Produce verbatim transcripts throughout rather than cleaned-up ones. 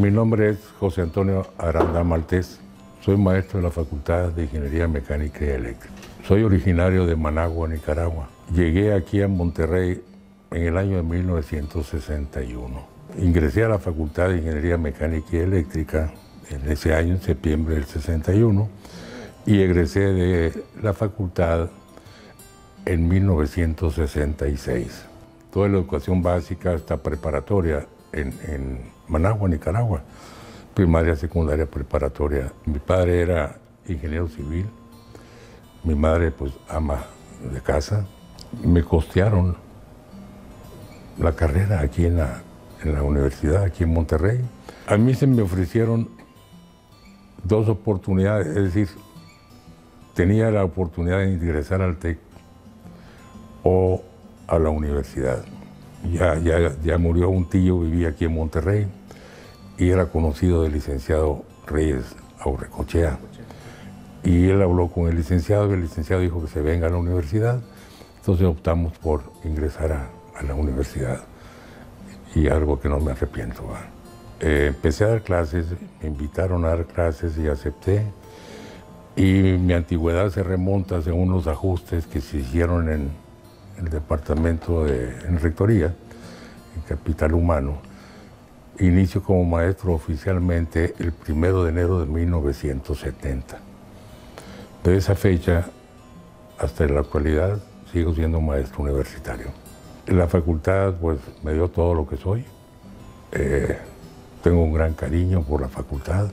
Mi nombre es José Antonio Aranda Maltés. Soy maestro de la Facultad de Ingeniería Mecánica y Eléctrica. Soy originario de Managua, Nicaragua. Llegué aquí a Monterrey en el año de mil novecientos sesenta y uno. Ingresé a la Facultad de Ingeniería Mecánica y Eléctrica en ese año, en septiembre del sesenta y uno, y egresé de la facultad en mil novecientos sesenta y seis. Toda la educación básica hasta preparatoria en, en Managua, Nicaragua. Primaria, secundaria, preparatoria. Mi padre era ingeniero civil, mi madre pues ama de casa. Me costearon la carrera aquí en la, en la universidad, aquí en Monterrey. A mí se me ofrecieron dos oportunidades, es decir, tenía la oportunidad de ingresar al TEC o a la universidad. Ya, ya, ya murió un tío, vivía aquí en Monterrey y era conocido del licenciado Reyes Aurrecochea. Y él habló con el licenciado y el licenciado dijo que se venga a la universidad. Entonces optamos por ingresar a, a la universidad y algo que no me arrepiento. Eh, empecé a dar clases, me invitaron a dar clases y acepté. Y mi antigüedad se remonta según los ajustes que se hicieron en el departamento de en rectoría, en capital humano. Inicio como maestro oficialmente el primero de enero de mil novecientos setenta. De esa fecha hasta la actualidad sigo siendo maestro universitario. En la facultad pues me dio todo lo que soy. Eh, tengo un gran cariño por la facultad.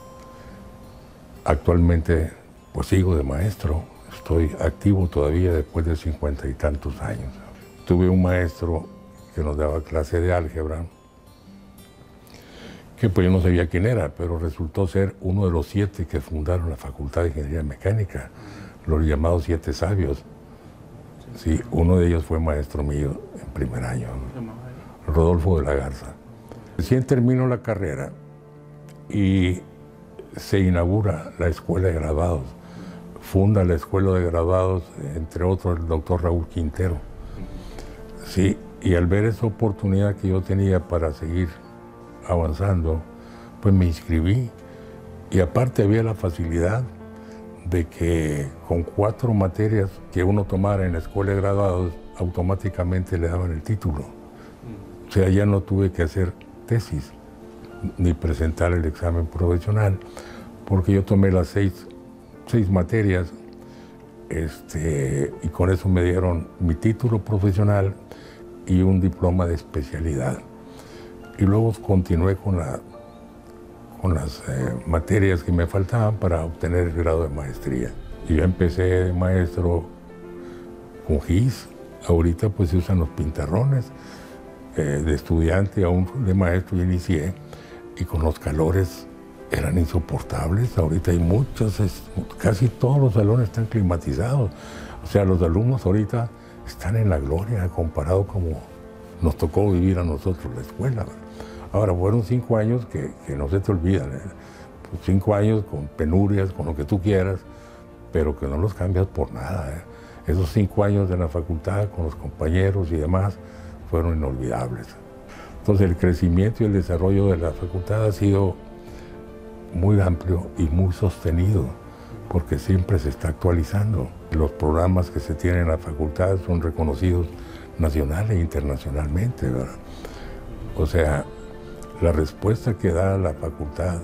Actualmente pues sigo de maestro. Estoy activo todavía después de cincuenta y tantos años. Tuve un maestro que nos daba clase de álgebra, que pues yo no sabía quién era, pero resultó ser uno de los siete que fundaron la Facultad de Ingeniería Mecánica, los llamados siete sabios. Sí, uno de ellos fue maestro mío en primer año, Rodolfo de la Garza. Recién termino la carrera y se inaugura la Escuela de Graduados. Funda la Escuela de Graduados, entre otros, el doctor Raúl Quintero. Sí, y al ver esa oportunidad que yo tenía para seguir avanzando, pues me inscribí. Y aparte había la facilidad de que con cuatro materias que uno tomara en la Escuela de Graduados, automáticamente le daban el título. O sea, ya no tuve que hacer tesis, ni presentar el examen profesional, porque yo tomé las seis seis materias, este, y con eso me dieron mi título profesional y un diploma de especialidad. Y luego continué con, la, con las eh, materias que me faltaban para obtener el grado de maestría. Y yo empecé de maestro con G I S, ahorita pues se usan los pintarrones, eh, de estudiante aún de maestro yo inicié, y con los calores eran insoportables. Ahorita hay muchos, casi todos los salones están climatizados. O sea, los alumnos ahorita están en la gloria comparado como nos tocó vivir a nosotros la escuela. Ahora, fueron cinco años que, que no se te olvidan. ¿eh? Cinco años con penurias, con lo que tú quieras, pero que no los cambias por nada. ¿eh? Esos cinco años de la facultad con los compañeros y demás fueron inolvidables. Entonces, el crecimiento y el desarrollo de la facultad ha sido muy amplio y muy sostenido, porque siempre se está actualizando. Los programas que se tienen en la facultad son reconocidos nacional e internacionalmente, ¿verdad? O sea, la respuesta que da la facultad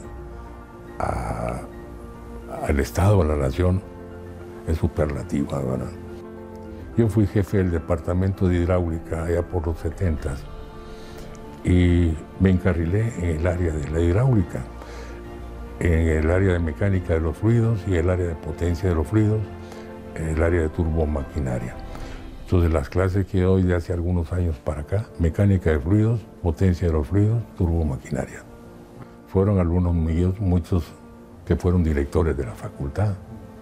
a, al Estado, a la nación, es superlativa, ¿verdad? Yo fui jefe del departamento de hidráulica allá por los setentas y me encarrilé en el área de la hidráulica, en el área de mecánica de los fluidos y el área de potencia de los fluidos, en el área de turbomaquinaria. Entonces las clases que doy de hace algunos años para acá, mecánica de fluidos, potencia de los fluidos, turbomaquinaria. Fueron alumnos míos, muchos que fueron directores de la facultad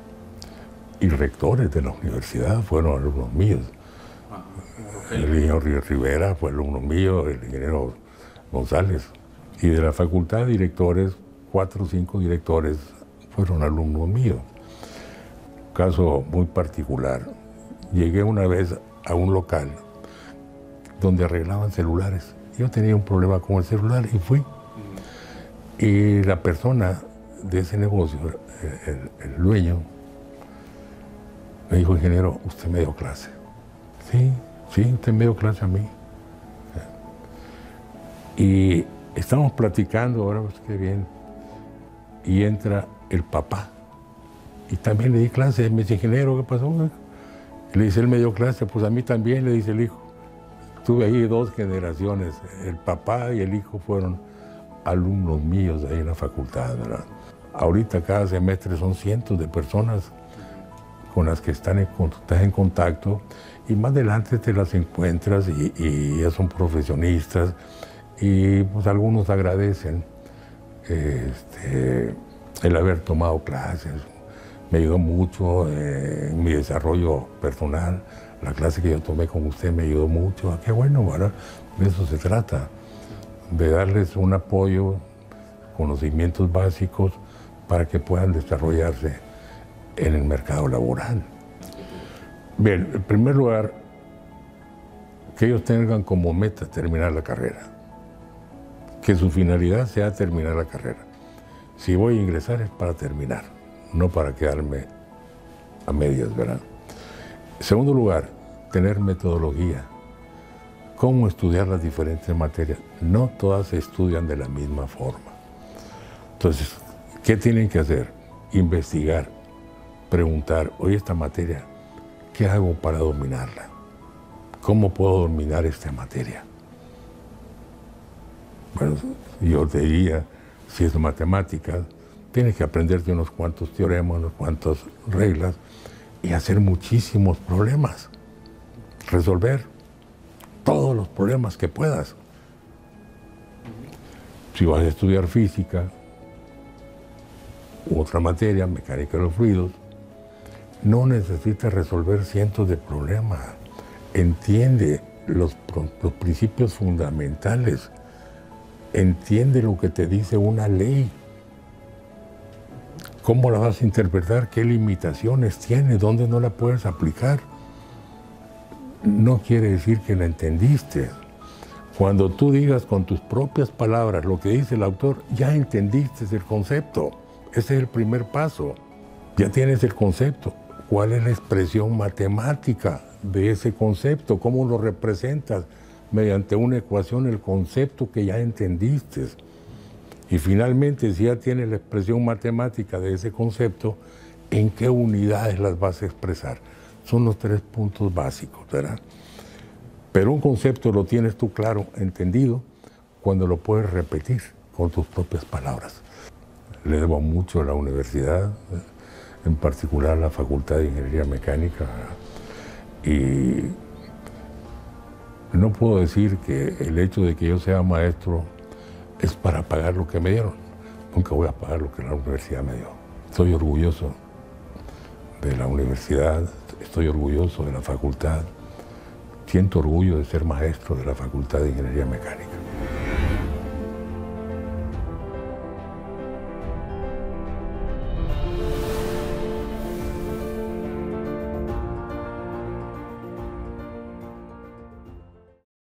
y rectores de la universidad fueron alumnos míos. El ingeniero Rivera fue alumno mío, el ingeniero González. Y de la facultad, directores, cuatro o cinco directores fueron alumnos míos. Caso muy particular, llegué una vez a un local donde arreglaban celulares. Yo tenía un problema con el celular y fui. Y la persona de ese negocio, el, el, el dueño, me dijo, ingeniero, usted me dio clase. Sí, sí, usted me dio clase a mí. Y estamos platicando, ahora pues qué bien, y entra el papá. Y también le di clase, me dice, ingeniero, ¿qué pasó? Y le dice, él me dio clase, pues a mí también, le dice el hijo. Tuve ahí dos generaciones, el papá y el hijo fueron alumnos míos ahí en la facultad, ¿verdad? Ahorita cada semestre son cientos de personas con las que están en, estás en contacto y más adelante te las encuentras y, y ya son profesionistas y pues algunos agradecen este, el haber tomado clases. Me ayudó mucho eh, en mi desarrollo personal. La clase que yo tomé con usted me ayudó mucho. Ah, qué bueno, ¿verdad? De eso se trata, de darles un apoyo, conocimientos básicos para que puedan desarrollarse en el mercado laboral. Bien, en primer lugar, que ellos tengan como meta terminar la carrera, que su finalidad sea terminar la carrera. Si voy a ingresar es para terminar, no para quedarme a medias, ¿verdad? En segundo lugar, tener metodología. Cómo estudiar las diferentes materias. No todas se estudian de la misma forma. Entonces, ¿qué tienen que hacer? Investigar, preguntar, oye, esta materia, ¿qué hago para dominarla? ¿Cómo puedo dominar esta materia? Bueno, yo te diría, si es matemáticas, tienes que aprenderte unos cuantos teoremas, unos cuantas reglas y hacer muchísimos problemas. Resolver todos los problemas que puedas. Si vas a estudiar física u otra materia, mecánica de los fluidos, no necesitas resolver cientos de problemas. Entiende los, los principios fundamentales. Entiende lo que te dice una ley. ¿Cómo la vas a interpretar? ¿Qué limitaciones tiene? ¿Dónde no la puedes aplicar? No quiere decir que la entendiste. Cuando tú digas con tus propias palabras lo que dice el autor, ya entendiste el concepto. Ese es el primer paso. Ya tienes el concepto. ¿Cuál es la expresión matemática de ese concepto? ¿Cómo lo representas? Mediante una ecuación el concepto que ya entendiste. Y finalmente, si ya tienes la expresión matemática de ese concepto, ¿en qué unidades las vas a expresar? Son los tres puntos básicos, ¿verdad? Pero un concepto lo tienes tú claro, entendido, cuando lo puedes repetir con tus propias palabras. Le debo mucho a la universidad, en particular a la Facultad de Ingeniería Mecánica, y no puedo decir que el hecho de que yo sea maestro es para pagar lo que me dieron. Nunca voy a pagar lo que la universidad me dio. Estoy orgulloso de la universidad, estoy orgulloso de la facultad. Siento orgullo de ser maestro de la Facultad de Ingeniería Mecánica.